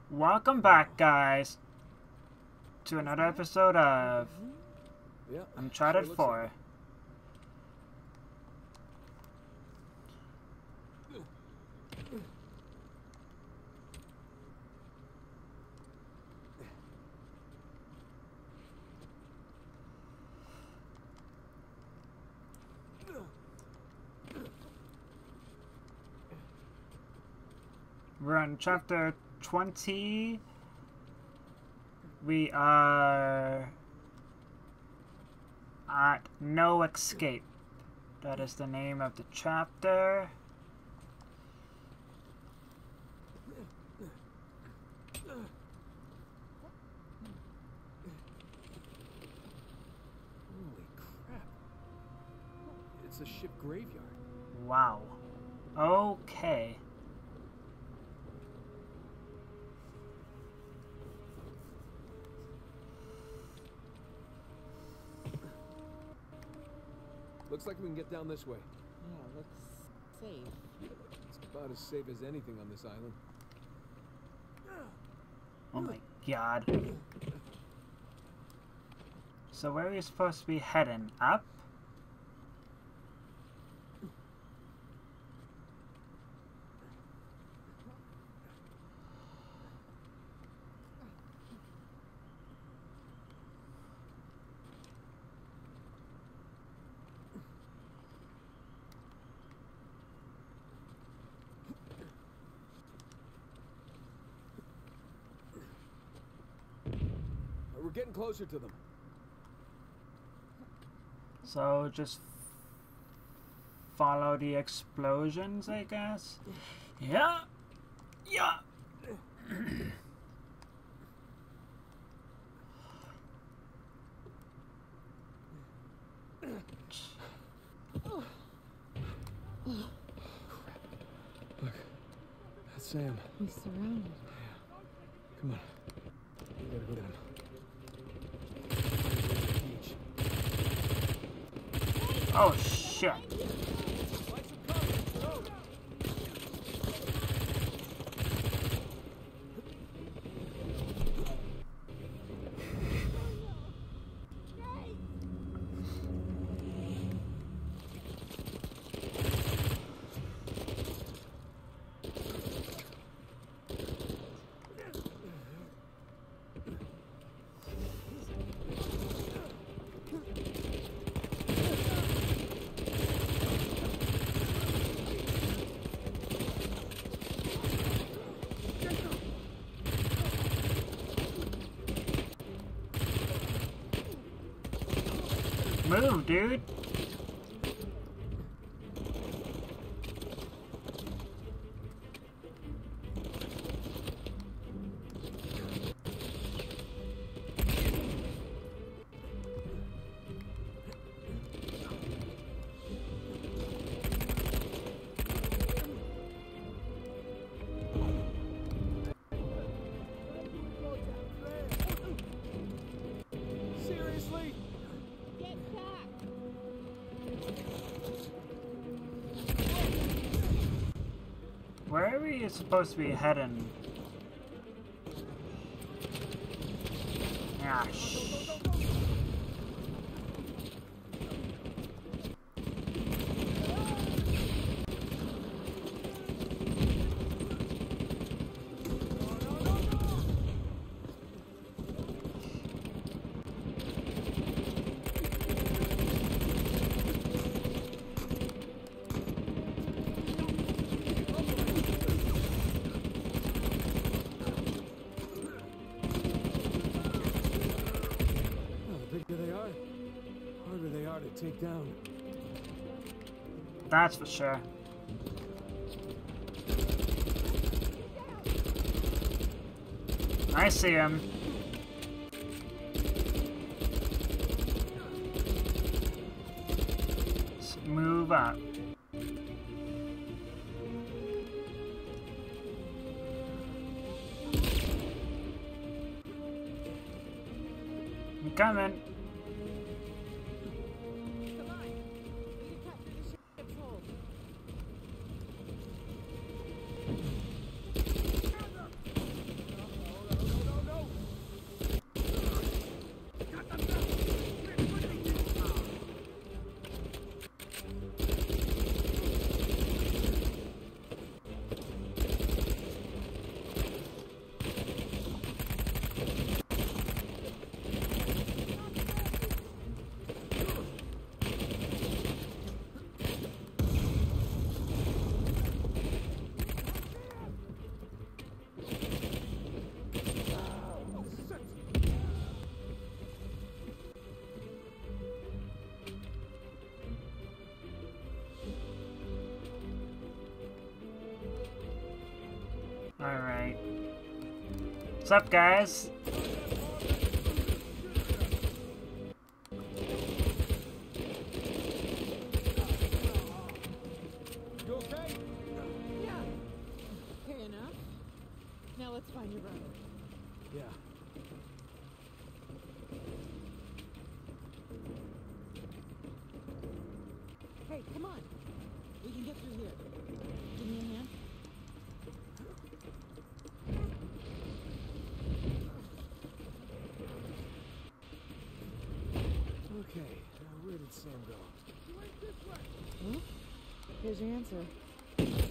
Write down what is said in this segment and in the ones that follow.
Welcome back, guys, to another episode of Uncharted 4. We're on chapter 20. We are at No Escape. That is the name of the chapter. Holy crap. It's a ship graveyard. Wow. Okay. Looks like we can get down this way. Yeah, looks safe. It's about as safe as anything on this island. Oh my god. So where are we supposed to be heading? Up? We're getting closer to them. So just follow the explosions, I guess? Yeah! Yeah! Look, that's Sam. He's surrounded. Come on. We gotta go get him. Oh shit! Move, dude! Seriously? Get back! Where are we supposed to be heading? Ah, to take down. that's for sure. I see him. Let's move up. I'm coming. Come on! We can cut through the ship's hold. What's up, guys? You okay? Yeah. Okay enough. Now let's find your brother. Yeah. Hey, come on. We can get through here. Give me a hand. Okay. Where did Sam go? He went this way. Huh? Here's your answer.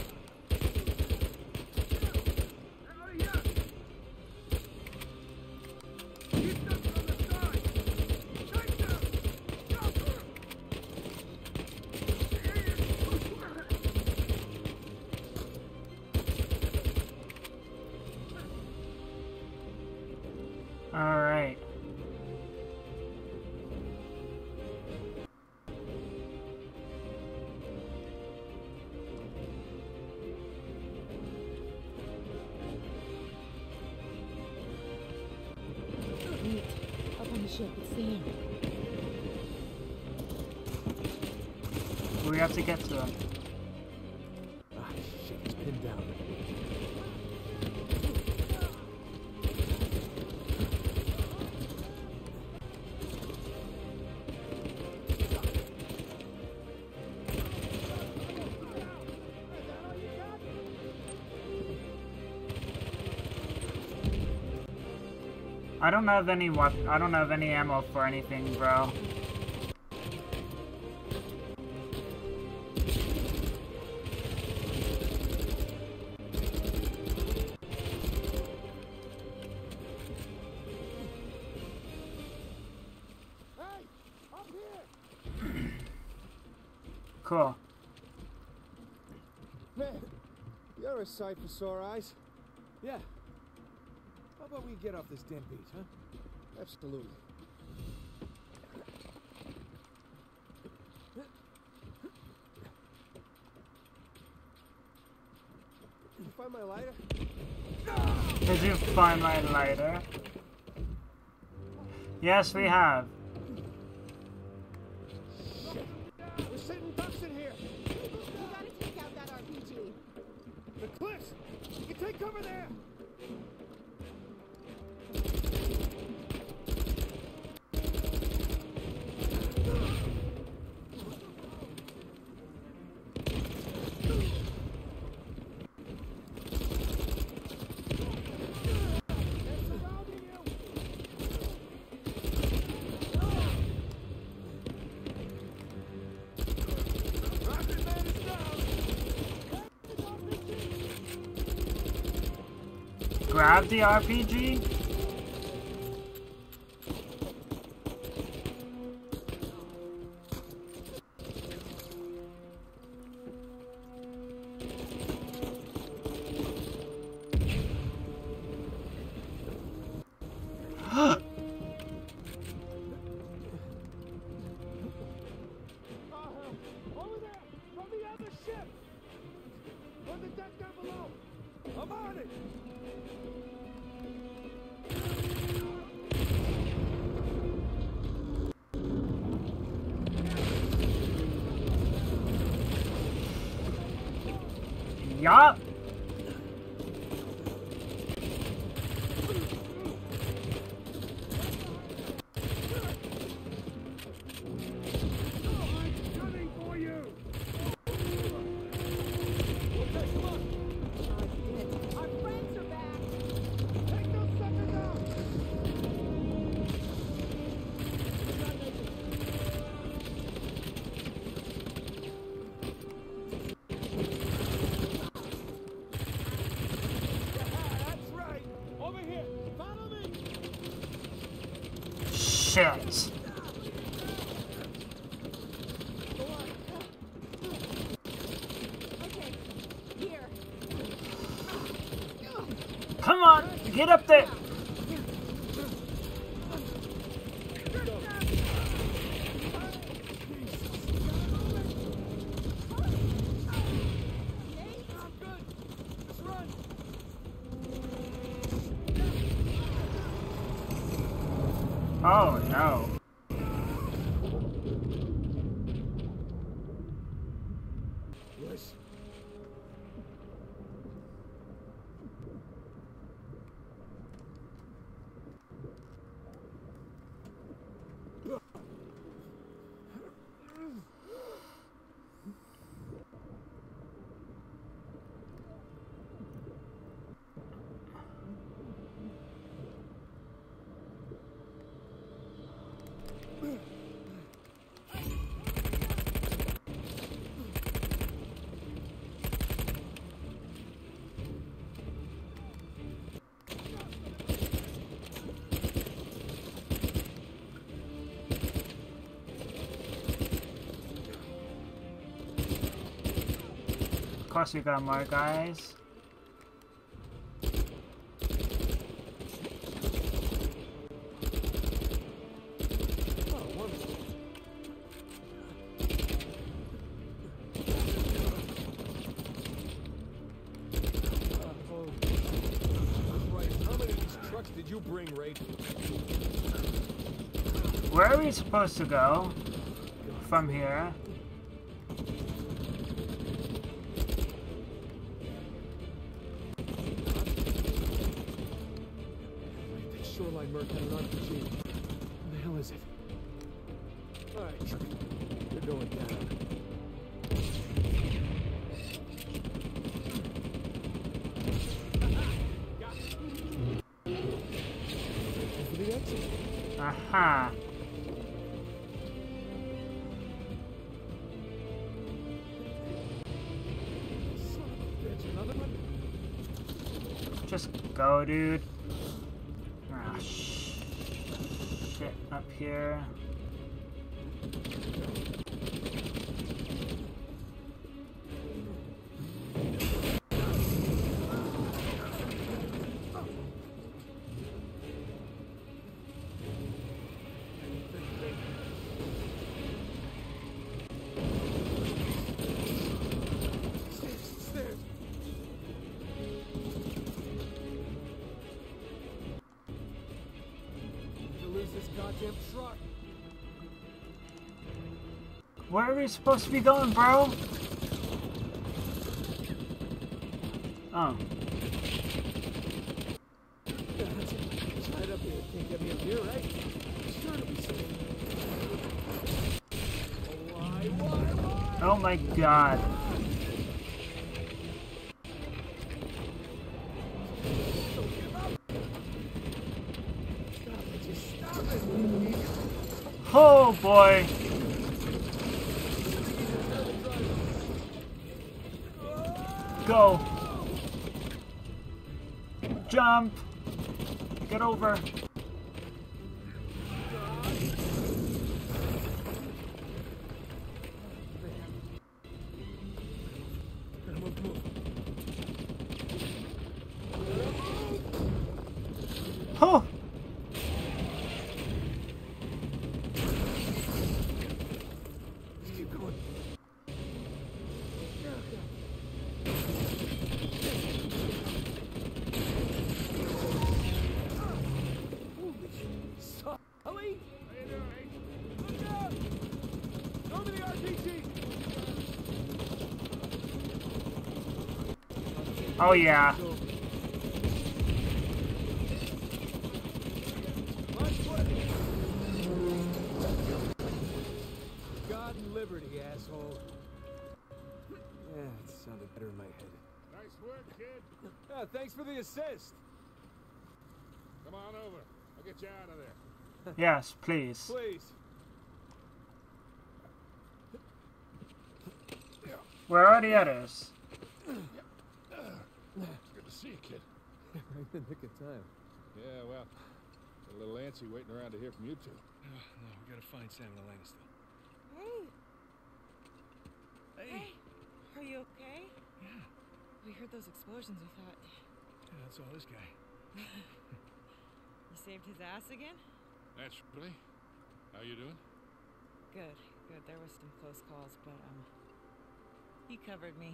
All right. Wait. Up on the ship. It's Sam. We have to get to him. Ah, shit. He's pinned down. I don't have any I don't have any ammo for anything, bro. Hey! Up here! Cool. Man, you're a sight for sore eyes. Yeah. How about we get off this damn beach, huh? Absolutely. Did you find my lighter? Did you find my lighter? Yes, we have. Shit. We're sitting ducks in here. You gotta take out that RPG. The cliffs! You can take cover there! Grab the RPG? Over there! From the other ship! On the deck down below! I'm on it! Yup. Coming for you! Our friends are back. Take those suckers out! That's right! Over here! Follow me! Shit. Okay. Here. Come on, get up there. I'm good! Just run! Oh no. Yes. Of course we got more guys. Oh, wonderful. Right. How many of these trucks did you bring, Rafe? Where are we supposed to go from here? That Shoreline Merc had an RPG. What the hell is it? Alright, you're going down. For the exit. Aha. Son of a bitch, another one? Just go, dude. Ah, shit up here. Stairs. To lose this goddamn truck. Where are we supposed to be going, bro? Oh. It's right up here. Can't get me up here, right? Sure to be safe. Why? Oh my god. Stop it. Just stop it. Oh boy. Go. Jump. Get over. Oh. Keep going. Holy shit. Sully? How you doing? Look out! Show me the RPG! Oh yeah. God and liberty, asshole. Yeah, it sounded better in my head. Nice work, kid. Yeah, thanks for the assist. Come on over. I'll get you out of there. Yes, please. Please. Where are the others? It's good to see you, kid. Right in the nick of time. Yeah, well, got a little antsy waiting around to hear from you two. No, we gotta find Sam and Elena still. Hey. Hey! Are you okay? Yeah, We heard those explosions. We thought that's all this guy. you saved his ass again. Naturally. How you doing? Good. There was some close calls, but he covered me.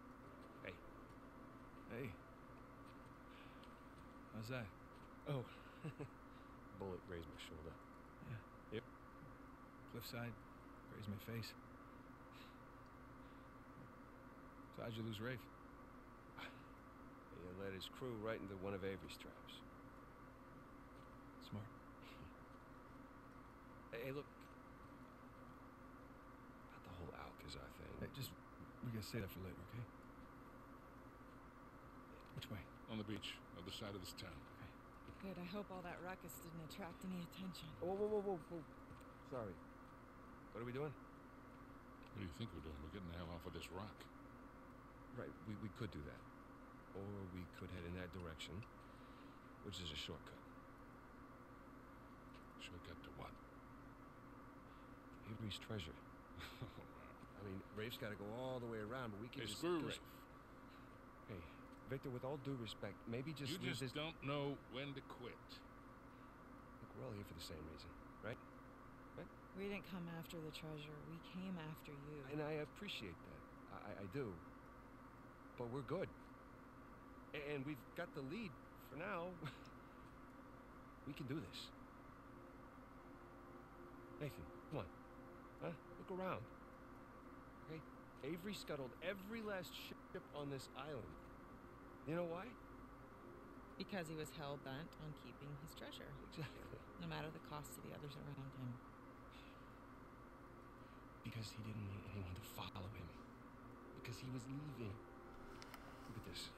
Hey. How's that? Oh, Bullet grazed my shoulder. Yeah. Yep. Cliffside, grazed my face. So how'd you lose Rafe? He led his crew right into one of Avery's traps. Smart. Hey, look. About the whole Alcazar thing. Hey, we gotta save that for later, okay? Which way? On the beach, other side of this town. Good, I hope all that ruckus didn't attract any attention. Whoa. Sorry. What are we doing? What do you think we're doing? We're getting the hell off of this rock. Right, we could do that. Or we could head in that direction, which is a shortcut. Shortcut to what? Avery's treasure. Oh, wow. I mean, Rafe's got to go all the way around, but we can Hey, just... screw go Rafe. Hey, Victor, with all due respect, maybe just You leave just this... don't know when to quit. Look, we're all here for the same reason, right? We didn't come after the treasure. We came after you. And I appreciate that. I do. But we're good. And we've got the lead for now. We can do this. Nathan, come on. Huh? Look around. Okay? Avery scuttled every last ship on this island. You know why? Because he was hell-bent on keeping his treasure. Exactly. No matter the cost to the others around him. Because he didn't want anyone to follow him. Because he was leaving. Look at this.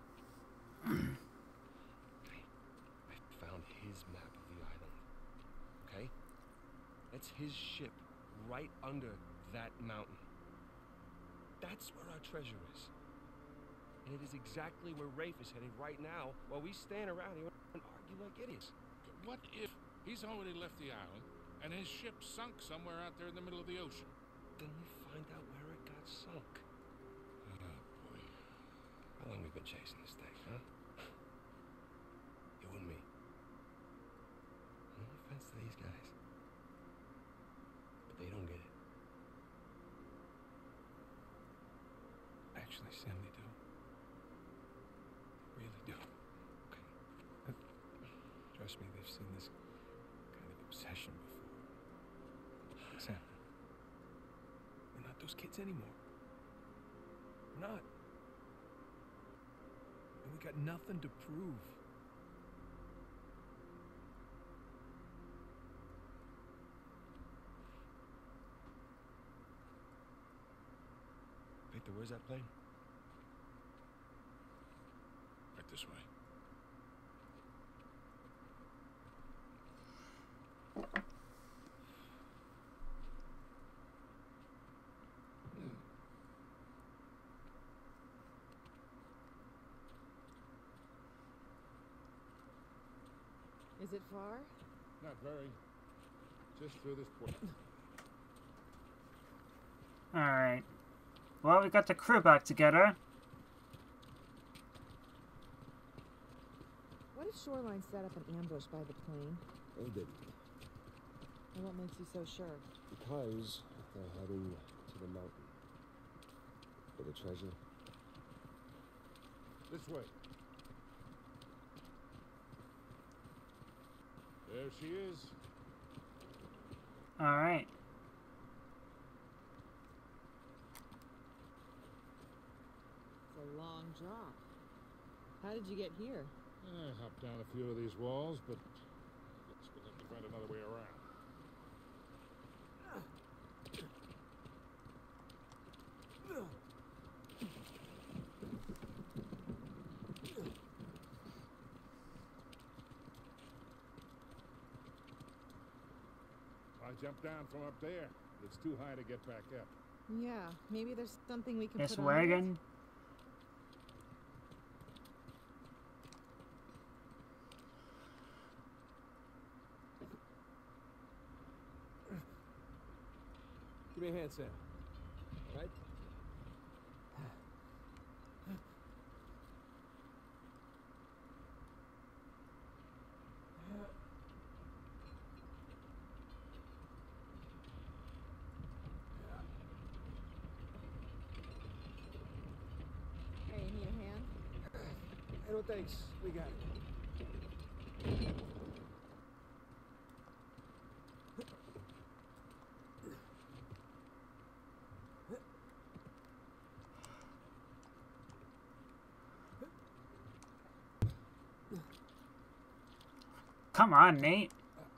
I found his map of the island. Okay? That's his ship right under that mountain. That's where our treasure is. And it is exactly where Rafe is heading right now while we stand around here and argue like idiots. What if he's already left the island and his ship sunk somewhere out there in the middle of the ocean? Then we find out where it got sunk. Oh, boy. How long we been chasing this thing, huh? You and me. No offense to these guys. But they don't get it. Actually, Sam, they do. They really do. Okay. Trust me, they've seen this kind of obsession before. Sam, we're not those kids anymore. We're not. And we got nothing to prove. Victor, where's that plane? Right this way. Is it far? Not very. Just through this port. Alright. Well, we got the crew back together. What if Shoreline set up an ambush by the plane? They didn't. And what makes you so sure? Because they're heading to the mountain. For the treasure. This way. There she is. Alright. It's a long drop. How did you get here? I hopped down a few of these walls, but I guess we'll have to find another way around. I jumped down from up there. It's too high to get back up. Yeah, maybe there's something we can This put on it. wagon. Give me a hand, Sam. All right? Hey, you need a hand? Hey, no thanks. We got it. come on, Nate.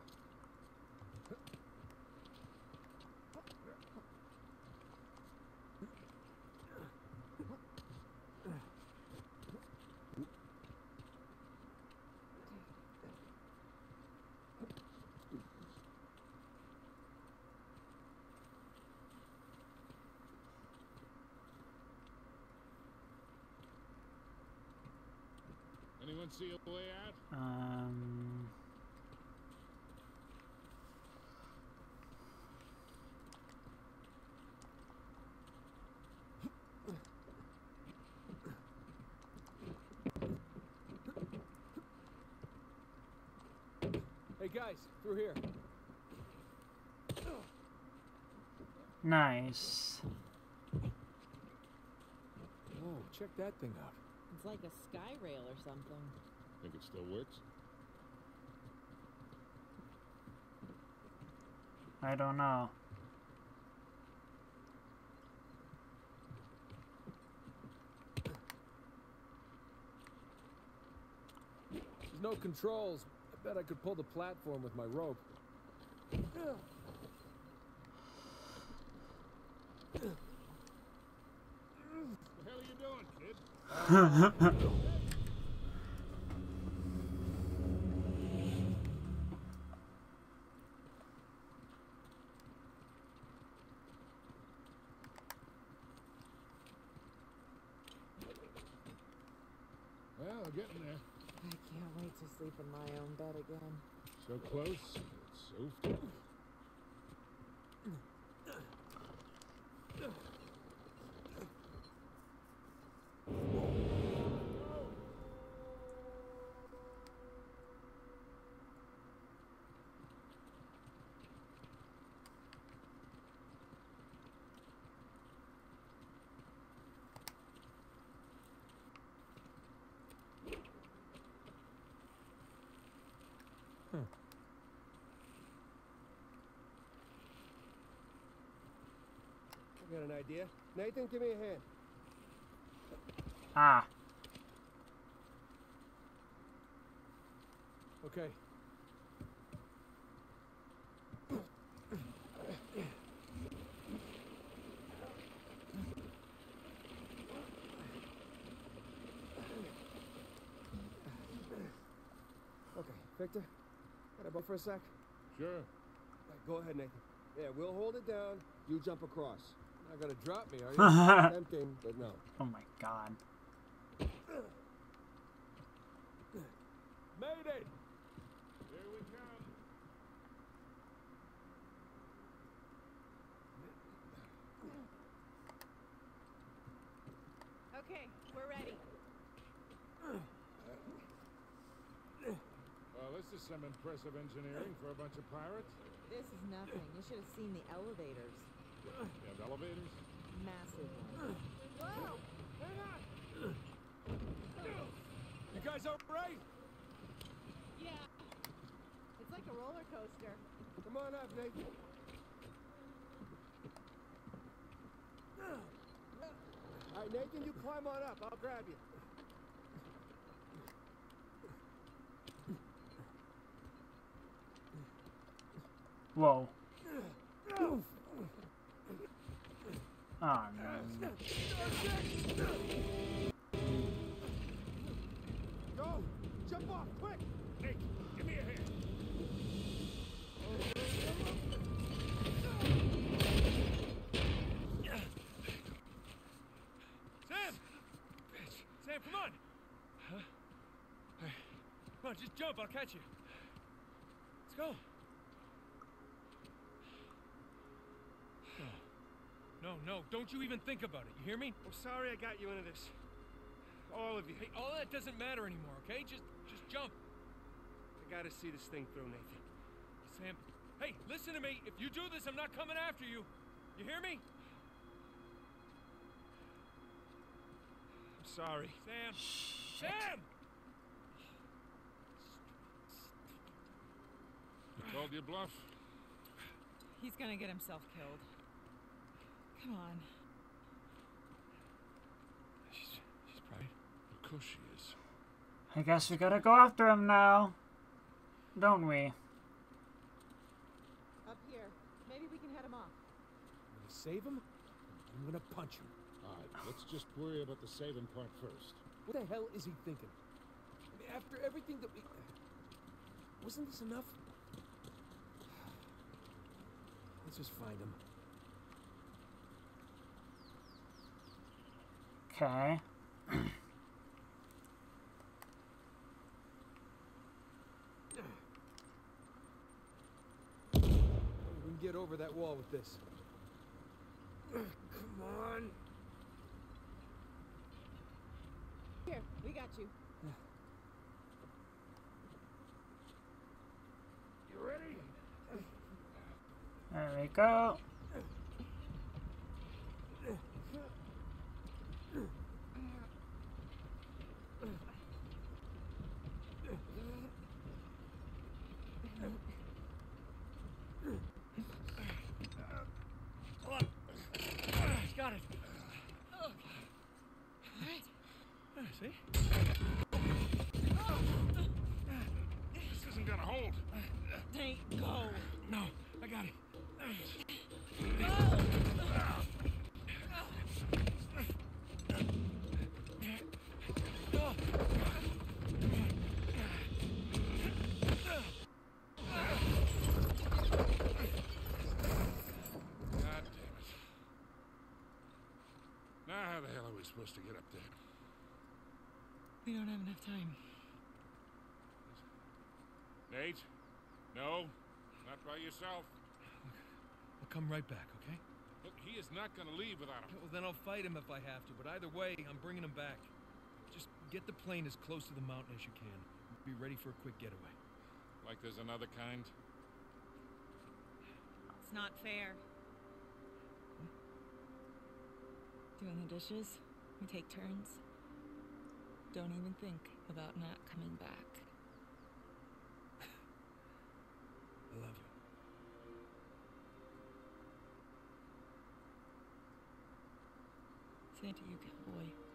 Anyone see a way out? Hey guys, through here. Nice. Whoa, check that thing out. It's like a sky rail or something. Think it still works? I don't know. There's no controls. I bet I could pull the platform with my rope. What the hell are you doing, kid? Well, we're getting there. I can't wait to sleep in my own bed again. So close, so far. I got an idea. Nathan, give me a hand. Ah. Okay. Okay, Victor, gotta go for a sec? Sure. Right, go ahead, Nathan. Yeah, we'll hold it down. You jump across. Not gonna drop me, are you? Tempting, but no. Oh my god. Mayday! Here we come. Okay, we're ready. Well, this is some impressive engineering for a bunch of pirates. This is nothing. You should have seen the elevators. You have elevators? Massive ones. Whoa! Hang on! You guys all right? Yeah. It's like a roller coaster. Come on up, Nathan. All right, Nathan, you climb on up. I'll grab you. Whoa. Oh no. Go! Jump off, quick! Nick, give me a hand. Sam! Sam, come on! Huh? Hey, come on, just jump, I'll catch you. Let's go. No, don't you even think about it, you hear me? I'm sorry I got you into this. All of you. Hey, all that doesn't matter anymore, okay? Just jump. I gotta see this thing through, Nathan. Sam, hey, listen to me. If you do this, I'm not coming after you. You hear me? I'm sorry. Sam! Sam! You called your bluff? He's gonna get himself killed. Come on. She's right. Of course she is. I guess we gotta go after him now. don't we? Up here. Maybe we can head him off. I'm gonna save him. I'm gonna punch him. Alright, let's just worry about the saving part first. What the hell is he thinking? I mean, after everything that we... Wasn't this enough? Let's just find him. Okay. We can get over that wall with this. Come on. Here, we got you. You ready? There we go. Got it. See? This isn't gonna hold. Nate, go. No, I got it. God damn it. Now how the hell are we supposed to get up there? We don't have enough time. Nate? No, not by yourself. I'll come right back, okay? Look, he is not gonna leave without him. Well, then I'll fight him if I have to, but either way, I'm bringing him back. Just get the plane as close to the mountain as you can. Be ready for a quick getaway. Like there's another kind? It's not fair. Doing the dishes, we take turns. Don't even think about not coming back. I love you. Same to you, cowboy.